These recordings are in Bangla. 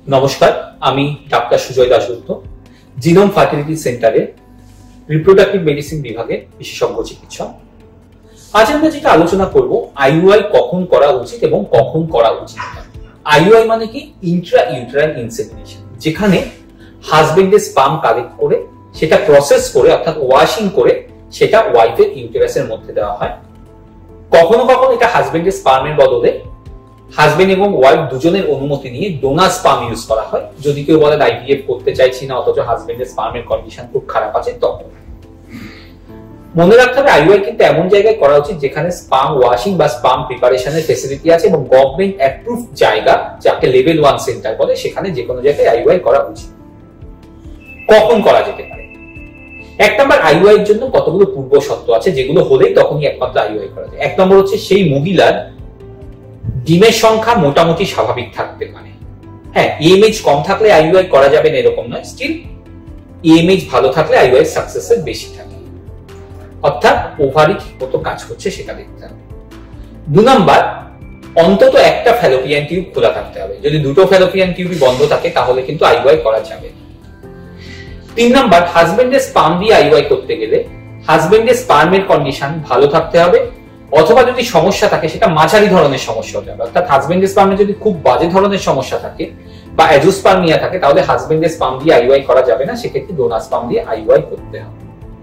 নমস্কার, আমি doctor Sujoy Dasgupta, Genome fertility সেন্টারে রিপ্রোডাক্টিভ মেডিসিন বিভাগের বিশেষজ্ঞ চিকিৎসক। আজ আমরা যেটা আলোচনা করব, আইইউআই কখন করা উচিত এবং কখন করা উচিত না। আইইউআই মানে কি? ইন্ট্রা ইউটেরাইন ইনসেমিনেশন, যেখানে হাজবেন্ডের স্পার্ম কালেক্ট করে সেটা প্রসেস করে অর্থাৎ ওয়াশিং করে সেটা ওয়াইফের ইউটেরাসের মধ্যে দেওয়া হয়। কখনো কখনো এটা হাজবেন্ডের স্পার্মের বদলে হাজবেন্ড এবং ওয়াইফ দুজনের অনুমতি নিয়ে ডোনার স্পার্ম ইউজ করা হয়। যদি কেউ বলেন আইভিএফ করতে চাইছি না, অথচ হাজবেন্ডের স্পার্মের কন্ডিশন খুব খারাপ আছে, তখন মনে রাখতে হবে আইইউআই কিন্তু এমন জায়গায় করা উচিত যেখানে স্পার্ম ওয়াশিং বা স্পার্ম প্রিপারেশনের ফেসিলিটি আছে এবং গভর্নমেন্ট অ্যাপ্রুভ জায়গা, যাকে লেভেল 1 সেন্টার বলে, সেখানে যে কোনো জায়গায় আইইউআই করা উচিত। কখন করা যেতে পারে? এক নম্বর, আইইউআই এর জন্য কতগুলো পূর্ব শর্ত আছে যেগুলো হলেই তখনই একমাত্র আইইউআই করা যায়। এক নম্বর হচ্ছে সেই মহিলার ডিমের সংখ্যা মোটামুটি স্বাভাবিক থাকতে পারে। হ্যাঁ, ইএমএইচ কম থাকলে আইইউআই করা যাবে না এরকম নয়, স্টিল ইএমএইচ ভালো থাকলে আইইউআই সাকসেসের বেশি থাকে, অর্থাৎ ওভারি ঠিকমতো কাজ করছে সেটা দেখতে হবে। 2 নাম্বার, অন্তত একটা ফ্যালোপিয়ান টিউব খোলা থাকতে হবে। যদি দুটো ফ্যালোপিয়ান টিউবই বন্ধ থাকে তাহলে কিন্তু আইইউআই করা যাবে। 3 নাম্বার, হাজবেন্ডের স্পার্ম দিয়ে আইইউআই করতে গেলে হাজবেন্ডের স্পার্মের কন্ডিশন ভালো থাকতে হবে, অথবা যদি সমস্যা থাকে সেটা মাঝারি ধরনের সমস্যা হতে হবে। অর্থাৎ হাজবেন্ডের স্পার্মে যদি খুব বাজে ধরনের সমস্যা থাকে বা অ্যাজোস্পার্মিয়া থাকে তাহলে হাজবেন্ডের স্পার্ম দিয়ে আইইউআই করা যাবে না, সেক্ষেত্রে ডোনার স্পার্ম দিয়ে আইইউআই করতে হবে।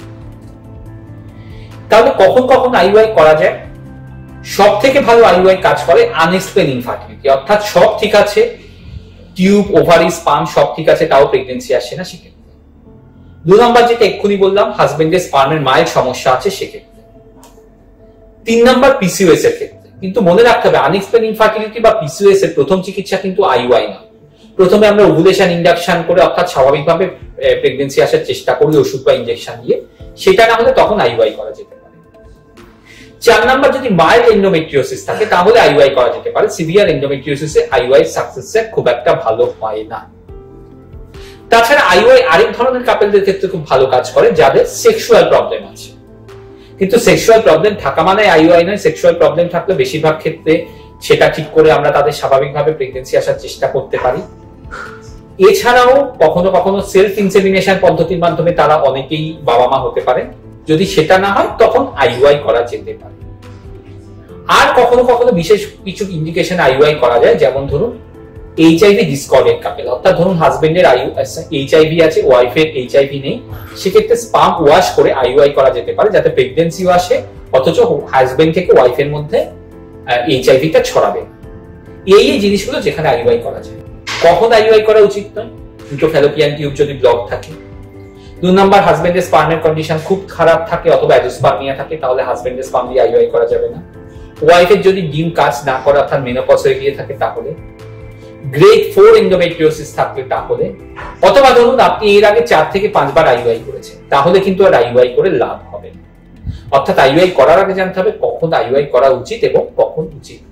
তাহলে কখন কখন আইইউআই করা যায়? সব থেকে ভালো আইইউআই কাজ করে আনএক্সপ্লেইন ইনফার্টিলিটি, অর্থাৎ সব ঠিক আছে, টিউব, ওভারি, স্পার্ম সব ঠিক আছে, তাও প্রেগন্যান্সি আসছে না, সেক্ষেত্রে। 2 নাম্বার, যেটা এক্ষুনি বললাম, হাজবেন্ডের স্পার্মের মায়ের সমস্যা আছে, সেক্ষেত্রে। 3 নাম্বার, পিসিওএস এর ক্ষেত্রে। কিন্তু মনে রাখতে হবে আনএক্সপ্লেইন ইনফার্টিলিটি বা পিসিওএস এর প্রথম চিকিৎসা কিন্তু আইইউআই না। প্রথমে আমরা ওভুলেশন ইন্ডাকশন করে অর্থাৎ স্বাভাবিকভাবে প্রেগন্যান্সি আসার চেষ্টা করি ওষুধ বা ইনজেকশন দিয়ে, সেটা না হলে তখন আইইউআই করা যেতে পারে। 4 নাম্বার, যদি মাইল্ড এন্ডোমেট্রিওসিস থাকে তাহলে আইইউআই করা যেতে পারে। সিভিয়ার এন্ডোমেট্রিওসিসে আইইউআই সাকসেস খুব একটা ভালো হয় না। তাছাড়া আইইউআই আরেক ধরনের কাপলদের ক্ষেত্রে খুব ভালো কাজ করে, যাদের সেক্সুয়াল প্রবলেম আছে। কিন্তু সেক্সুয়াল প্রবলেম থাকা মানে আইইউআই নয়। সেক্সুয়াল প্রবলেম থাকলে বেশিরভাগ ক্ষেত্রে সেটা ঠিক করে আমরা তাদের স্বাভাবিকভাবে প্রেগন্যান্সি আসার চেষ্টা করতে পারি। এছাড়াও কখনো কখনো সেলফ ইনসেমিনেশন পদ্ধতির মাধ্যমে তারা অনেকেই বাবা মা হতে পারে। যদি সেটা না হয় তখন আইইউআই করা যেতে পারে। আর কখনো কখনো বিশেষ কিছু ইন্ডিকেশন আইইউআই করা যায়, যেমন ধরুন এইচআইভি ডিসকর্ডেন্ট কাপল, অর্থাৎ ধরুন হাজবেন্ডের এইচআইভি আছে, ওয়াইফের এইচআইভি নেই, সেক্ষেত্রে স্পার্ম ওয়াশ করে আইইউআই করা যেতে পারে, যাতে প্রেগন্যান্সিও আসে অথচ হাজবেন্ড থেকে ওয়াইফের মধ্যে এইচআইভিটা ছড়াবে। এই জিনিসগুলো যেখানে আইইউআই করা যায়। কখন আইইউআই করা উচিত নয়? দুটো ফ্যালোপিয়ান টিউব যদি ব্লক থাকে। 2 নাম্বার, হাজবেন্ডের স্পার্মের কন্ডিশন খুব খারাপ থাকে অথবা অ্যাজোস্পার্মিয়া থাকে, তাহলে হাজবেন্ডের স্পার্ম দিয়ে আইইউআই করা যাবে না। ওয়াইফের যদি ডিম কাজ না করে অর্থাৎ মেনোপজ হয়ে গিয়ে থাকে তাহলে, গ্রেড 4 এন্ডোমেট্রিওসিস থাকলে তাহলে, অথবা ধরুন আপনি এর আগে 4 থেকে 5 বার আইইউআই করেছেন, তাহলে কিন্তু আর আইইউআই করে লাভ হবে না। অর্থাৎ আইইউআই করার আগে জানতে হবে কখন আইইউআই করা উচিত এবং কখন উচিত।